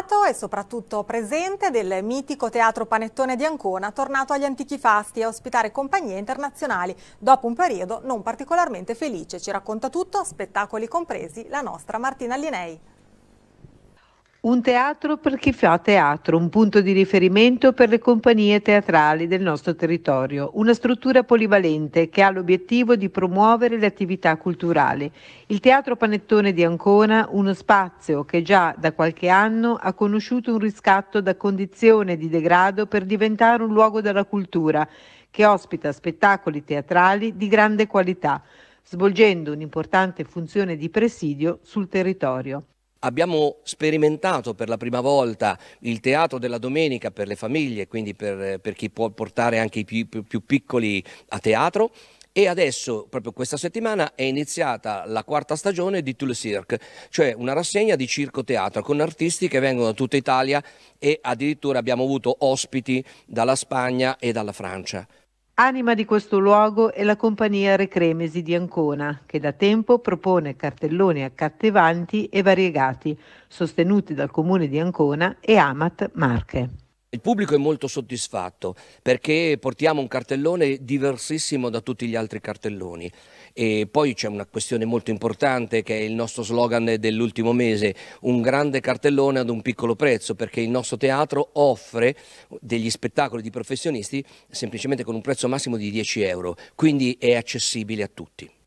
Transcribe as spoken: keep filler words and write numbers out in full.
innamorato e soprattutto presente del mitico Teatro Panettone di Ancona, tornato agli antichi fasti a ospitare compagnie internazionali dopo un periodo non particolarmente felice. Ci racconta tutto, spettacoli compresi, la nostra Martina Lienei. Un teatro per chi fa teatro, un punto di riferimento per le compagnie teatrali del nostro territorio, una struttura polivalente che ha l'obiettivo di promuovere le attività culturali. Il Teatro Panettone di Ancona, uno spazio che già da qualche anno ha conosciuto un riscatto da condizione di degrado per diventare un luogo della cultura, che ospita spettacoli teatrali di grande qualità, svolgendo un'importante funzione di presidio sul territorio. Abbiamo sperimentato per la prima volta il teatro della domenica per le famiglie, quindi per, per chi può portare anche i più, più, più piccoli a teatro. E adesso, proprio questa settimana, è iniziata la quarta stagione di Tout le Cirque, cioè una rassegna di circo-teatro con artisti che vengono da tutta Italia e addirittura abbiamo avuto ospiti dalla Spagna e dalla Francia. Anima di questo luogo è la compagnia Recremesi di Ancona, che da tempo propone cartelloni accattivanti e variegati, sostenuti dal Comune di Ancona e Amat Marche. Il pubblico è molto soddisfatto perché portiamo un cartellone diversissimo da tutti gli altri cartelloni. E poi c'è una questione molto importante che è il nostro slogan dell'ultimo mese, un grande cartellone ad un piccolo prezzo, perché il nostro teatro offre degli spettacoli di professionisti semplicemente con un prezzo massimo di dieci euro, quindi è accessibile a tutti.